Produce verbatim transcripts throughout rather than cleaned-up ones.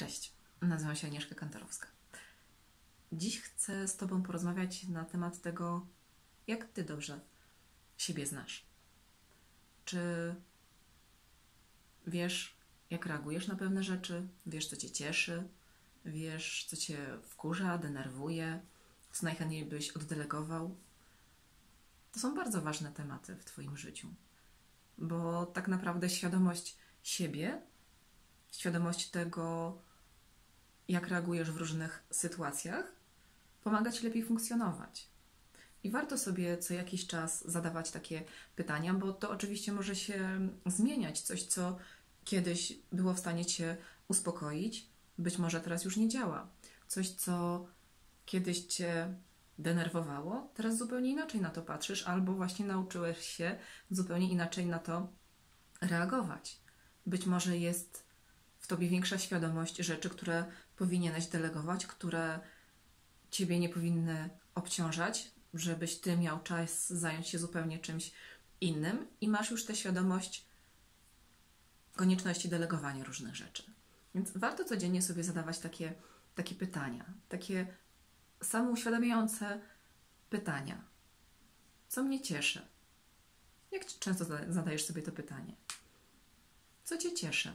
Cześć, nazywam się Agnieszka Kantarowska. Dziś chcę z Tobą porozmawiać na temat tego, jak Ty dobrze siebie znasz. Czy wiesz, jak reagujesz na pewne rzeczy? Wiesz, co Cię cieszy? Wiesz, co Cię wkurza, denerwuje? Co najchętniej byś oddelegował? To są bardzo ważne tematy w Twoim życiu, bo tak naprawdę świadomość siebie, świadomość tego, jak reagujesz w różnych sytuacjach, pomaga Ci lepiej funkcjonować. I warto sobie co jakiś czas zadawać takie pytania, bo to oczywiście może się zmieniać. Coś, co kiedyś było w stanie Cię uspokoić, być może teraz już nie działa. Coś, co kiedyś Cię denerwowało, teraz zupełnie inaczej na to patrzysz, albo właśnie nauczyłeś się zupełnie inaczej na to reagować. Być może jest w Tobie większa świadomość rzeczy, które powinieneś delegować, które Ciebie nie powinny obciążać, żebyś Ty miał czas zająć się zupełnie czymś innym i masz już tę świadomość konieczności delegowania różnych rzeczy. Więc warto codziennie sobie zadawać takie, takie pytania, takie samouświadamiające pytania. Co mnie cieszy? Jak często zadajesz sobie to pytanie? Co Cię cieszy?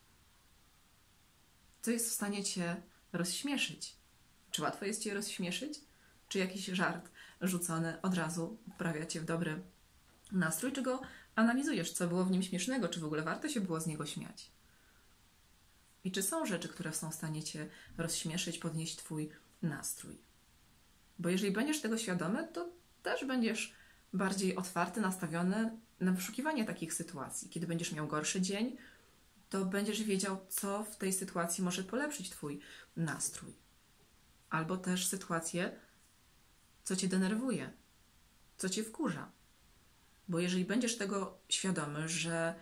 Co jest w stanie Cię rozśmieszyć? Czy łatwo jest Cię rozśmieszyć? Czy jakiś żart rzucony od razu wprawia Cię w dobry nastrój? Czy go analizujesz, co było w nim śmiesznego? Czy w ogóle warto się było z niego śmiać? I czy są rzeczy, które są w stanie Cię rozśmieszyć, podnieść Twój nastrój? Bo jeżeli będziesz tego świadomy, to też będziesz bardziej otwarty, nastawiony na wyszukiwanie takich sytuacji. Kiedy będziesz miał gorszy dzień, to będziesz wiedział, co w tej sytuacji może polepszyć Twój nastrój. Albo też sytuację, co Cię denerwuje, co Cię wkurza. Bo jeżeli będziesz tego świadomy, że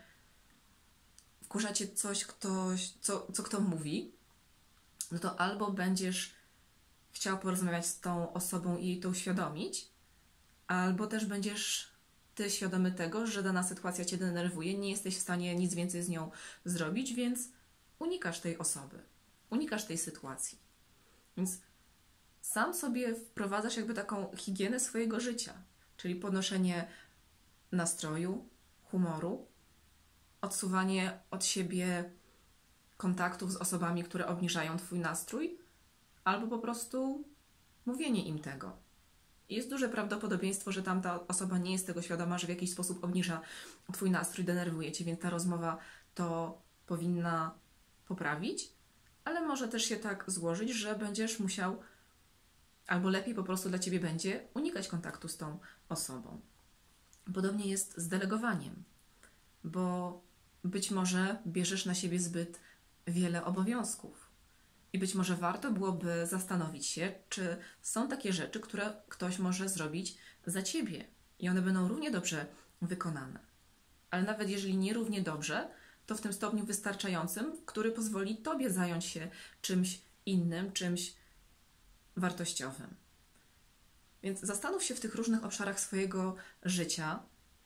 wkurza Cię coś, ktoś, co, co kto mówi, no to albo będziesz chciał porozmawiać z tą osobą i jej to uświadomić, albo też będziesz Ty świadomy tego, że dana sytuacja Cię denerwuje, nie jesteś w stanie nic więcej z nią zrobić, więc unikasz tej osoby, unikasz tej sytuacji. Więc sam sobie wprowadzasz jakby taką higienę swojego życia, czyli podnoszenie nastroju, humoru, odsuwanie od siebie kontaktów z osobami, które obniżają Twój nastrój, albo po prostu mówienie im tego. Jest duże prawdopodobieństwo, że tamta osoba nie jest tego świadoma, że w jakiś sposób obniża Twój nastrój, denerwuje Cię, więc ta rozmowa to powinna poprawić, ale może też się tak złożyć, że będziesz musiał, albo lepiej po prostu dla Ciebie będzie unikać kontaktu z tą osobą. Podobnie jest z delegowaniem, bo być może bierzesz na siebie zbyt wiele obowiązków. I być może warto byłoby zastanowić się, czy są takie rzeczy, które ktoś może zrobić za Ciebie i one będą równie dobrze wykonane. Ale nawet jeżeli nie równie dobrze, to w tym stopniu wystarczającym, który pozwoli Tobie zająć się czymś innym, czymś wartościowym. Więc zastanów się w tych różnych obszarach swojego życia,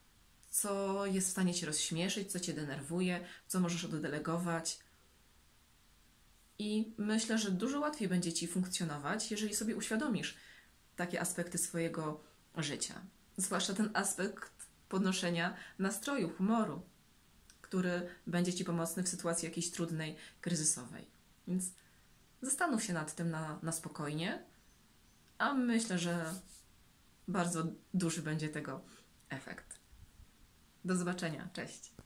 co jest w stanie Cię rozśmieszyć, co Cię denerwuje, co możesz oddelegować. I myślę, że dużo łatwiej będzie Ci funkcjonować, jeżeli sobie uświadomisz takie aspekty swojego życia. Zwłaszcza ten aspekt podnoszenia nastroju, humoru, który będzie Ci pomocny w sytuacji jakiejś trudnej, kryzysowej. Więc zastanów się nad tym na, na spokojnie, a myślę, że bardzo duży będzie tego efekt. Do zobaczenia. Cześć!